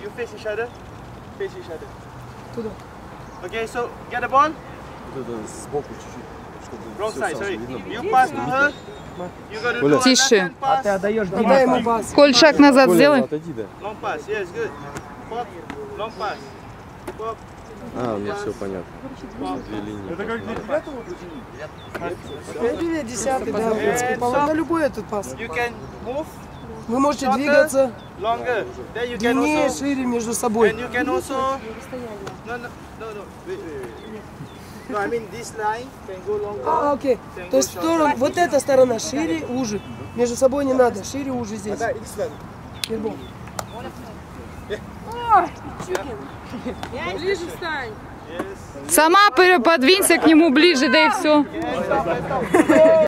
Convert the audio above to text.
You face each other. Face each other. Туда. Okay, so get the ball. Сбоку чуть-чуть, чтобы Wrong всё side, Саше sorry. видно было. You pass to her. You gotta do a Тише. left-hand pass. Отдай ему пас. Коль, шаг назад Коля, сделай. отойди, да. Long pass, yes, good. Pop, long pass. Pop, А, ну все понятно. Две линии. Это как Это 10-й, да, в принципе. На любой этот пас. you can move Вы можете двигаться longer. Then you can длиннее, also. шире между And собой. you can also. No. Wait. No, I mean this line can go longer. А, окей. То есть сторона, вот эта сторона шире, уже. Между собой не надо. Шире, уже здесь. Фирбол. Ближе встань. Сама подвинься к нему ближе, да и все.